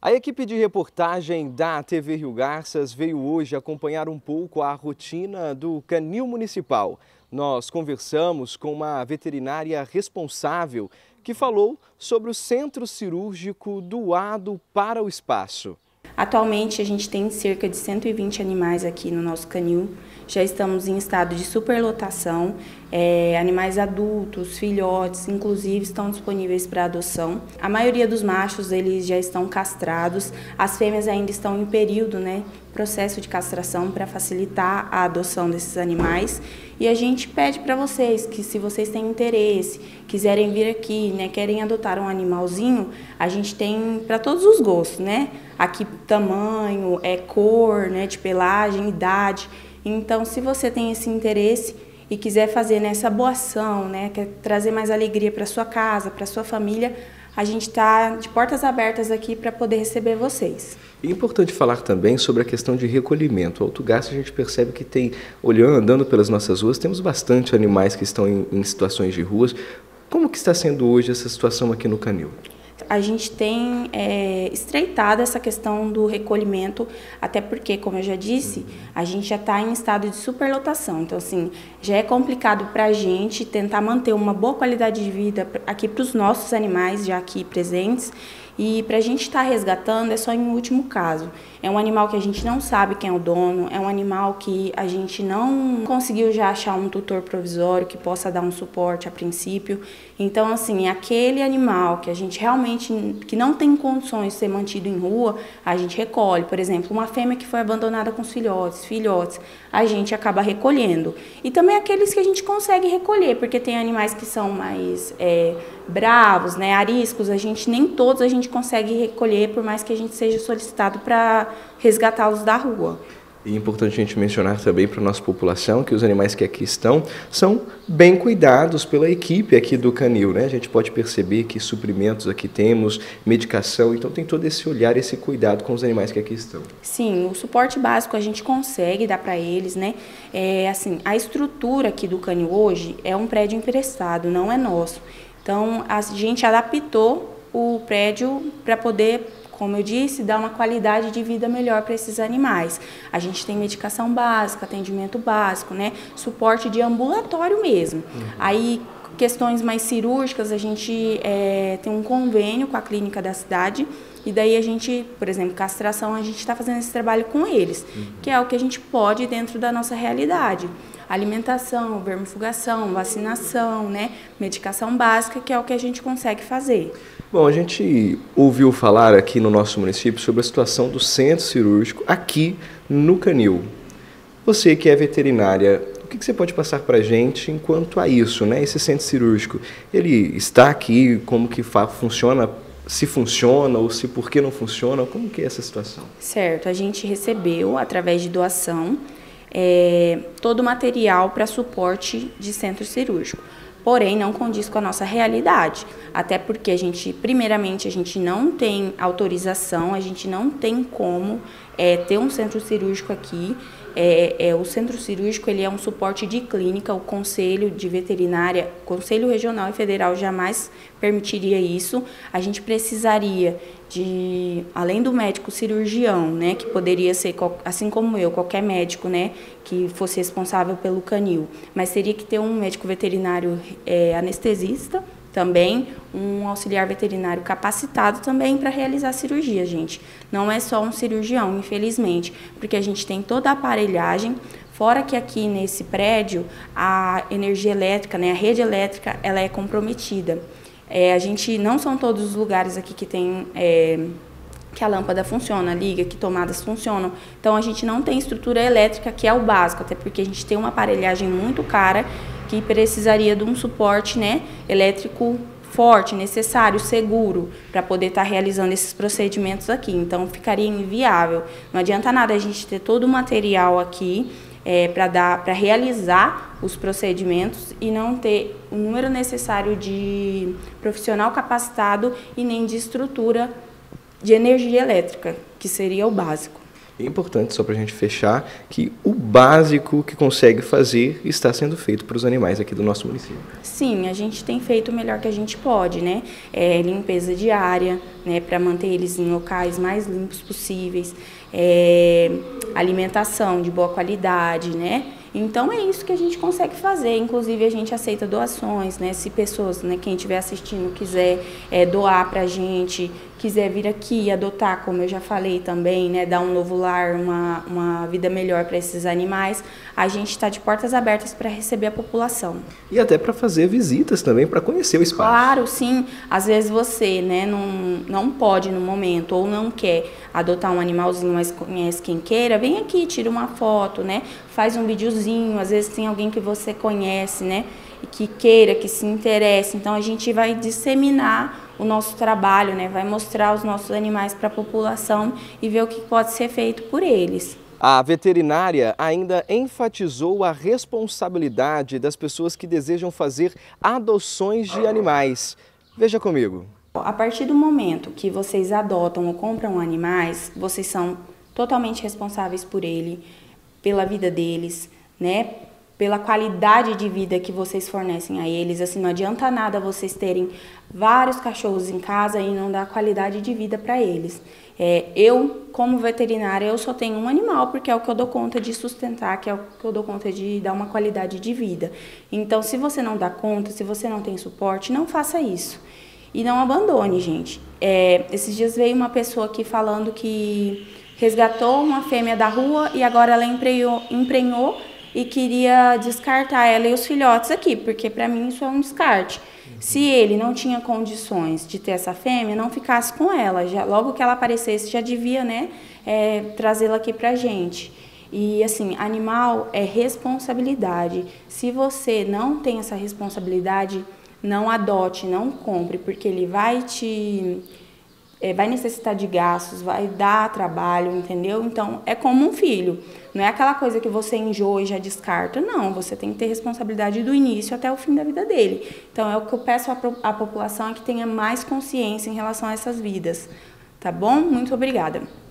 A equipe de reportagem da TV Rio Garças veio hoje acompanhar um pouco a rotina do canil municipal. Nós conversamos com uma veterinária responsável que falou sobre o centro cirúrgico doado para o espaço. Atualmente a gente tem cerca de 120 animais aqui no nosso canil. Já estamos em estado de superlotação. Animais adultos, filhotes, inclusive, estão disponíveis para adoção. A maioria dos machos eles já estão castrados. As fêmeas ainda estão em período, processo de castração para facilitar a adoção desses animais. E a gente pede para vocês que, se vocês têm interesse, quiserem vir aqui, querem adotar um animalzinho, a gente tem para todos os gostos, Aqui tamanho, cor, de pelagem, idade. Então, se você tem esse interesse e quiser fazer essa boa ação, quer trazer mais alegria para sua casa, para sua família, a gente está de portas abertas aqui para poder receber vocês. É importante falar também sobre a questão de recolhimento. O Alto Garças, a gente percebe que tem, andando pelas nossas ruas, temos bastante animais que estão em situações de ruas. Como que está sendo hoje essa situação aqui no canil? A gente tem estreitado essa questão do recolhimento, até porque, como eu já disse, a gente já está em estado de superlotação. Então, assim, já é complicado para a gente tentar manter uma boa qualidade de vida aqui para os nossos animais já aqui presentes. E para a gente estar resgatando é só em último caso. É um animal que a gente não sabe quem é o dono, é um animal que a gente não conseguiu já achar um tutor provisório que possa dar um suporte a princípio. Então, assim, aquele animal que a gente realmente que não tem condições de ser mantido em rua, a gente recolhe. Por exemplo, uma fêmea que foi abandonada com os filhotes, a gente acaba recolhendo. E também aqueles que a gente consegue recolher, porque tem animais que são mais bravos, ariscos, nem todos a gente consegue recolher, por mais que a gente seja solicitado para resgatá-los da rua. E é importante a gente mencionar também para a nossa população que os animais que aqui estão são bem cuidados pela equipe aqui do canil, A gente pode perceber que suprimentos aqui temos, medicação, então tem todo esse olhar, esse cuidado com os animais que aqui estão. Sim, o suporte básico a gente consegue dar para eles, Assim, a estrutura aqui do canil hoje é um prédio emprestado, não é nosso. Então, a gente adaptou o prédio para poder, como eu disse, dar uma qualidade de vida melhor para esses animais. A gente tem medicação básica, atendimento básico, suporte de ambulatório mesmo. Aí, questões mais cirúrgicas, a gente tem um convênio com a clínica da cidade, e daí a gente, por exemplo, castração, a gente está fazendo esse trabalho com eles, que é o que a gente pode dentro da nossa realidade. Alimentação, vermifugação, vacinação, medicação básica, que é o que a gente consegue fazer. Bom, a gente ouviu falar aqui no nosso município sobre a situação do centro cirúrgico aqui no canil. Você que é veterinária, o que você pode passar para a gente enquanto a isso, Esse centro cirúrgico, ele está aqui, como que funciona, se funciona ou se por que não funciona, como que é essa situação? Certo, a gente recebeu, através de doação, todo o material para suporte de centro cirúrgico. Porém, não condiz com a nossa realidade, até porque primeiramente, a gente não tem autorização, a gente não tem como ter um centro cirúrgico aqui. O centro cirúrgico ele é um suporte de clínica, o Conselho de Veterinária, Conselho Regional e Federal jamais permitiria isso. A gente precisaria além do médico cirurgião, que poderia ser, assim como eu, qualquer médico, que fosse responsável pelo canil, mas teria que ter um médico veterinário anestesista, também um auxiliar veterinário capacitado também para realizar cirurgia, gente. Não é só um cirurgião, infelizmente, porque a gente tem toda a aparelhagem, fora que aqui nesse prédio a energia elétrica, a rede elétrica, ela é comprometida. Não são todos os lugares aqui que tem que a lâmpada funciona, liga, que tomadas funcionam. Então a gente não tem estrutura elétrica, que é o básico, até porque a gente tem uma aparelhagem muito cara que precisaria de um suporte elétrico forte, necessário, seguro, para poder estar realizando esses procedimentos aqui. Então ficaria inviável. Não adianta nada a gente ter todo o material aqui para realizar os procedimentos e não ter o número necessário de profissional capacitado e nem de estrutura de energia elétrica, que seria o básico. É importante, só para a gente fechar, que o básico que consegue fazer está sendo feito para os animais aqui do nosso município. Sim, a gente tem feito o melhor que a gente pode, né? Limpeza diária, né, para manter eles em locais mais limpos possíveis, alimentação de boa qualidade, né? Então é isso que a gente consegue fazer. Inclusive a gente aceita doações, né? Se pessoas, né, quem estiver assistindo quiser doar para a gente, quiser vir aqui adotar, como eu já falei também, né, dar um novo lar, uma vida melhor para esses animais, a gente está de portas abertas para receber a população. E até para fazer visitas também, para conhecer o espaço. Claro, sim. Às vezes você, né, não pode no momento ou não quer adotar um animalzinho, mas conhece quem queira, vem aqui, tira uma foto, né, faz um videozinho, às vezes tem alguém que você conhece, né, que queira, que se interesse. Então a gente vai disseminar o nosso trabalho, né? Vai mostrar os nossos animais para a população e ver o que pode ser feito por eles. A veterinária ainda enfatizou a responsabilidade das pessoas que desejam fazer adoções de animais. Veja comigo. A partir do momento que vocês adotam ou compram animais, vocês são totalmente responsáveis por ele, pela vida deles, né? Pela qualidade de vida que vocês fornecem a eles. Assim, não adianta nada vocês terem vários cachorros em casa e não dar qualidade de vida para eles. Eu, como veterinária, eu só tenho um animal porque é o que eu dou conta de sustentar, que é o que eu dou conta de dar uma qualidade de vida. Então, se você não dá conta, se você não tem suporte, não faça isso. E não abandone, gente. Esses dias veio uma pessoa aqui falando que resgatou uma fêmea da rua e agora ela emprenhou e queria descartar ela e os filhotes aqui, porque para mim isso é um descarte. Se ele não tinha condições de ter essa fêmea, não ficasse com ela. Logo que ela aparecesse, já devia, né, trazê-la aqui pra gente. E assim, animal é responsabilidade. Se você não tem essa responsabilidade, não adote, não compre, porque ele vai necessitar de gastos, vai dar trabalho, entendeu? Então, é como um filho. Não é aquela coisa que você enjoa e já descarta. Não, você tem que ter responsabilidade do início até o fim da vida dele. Então, é o que eu peço à população, é que tenha mais consciência em relação a essas vidas. Tá bom? Muito obrigada.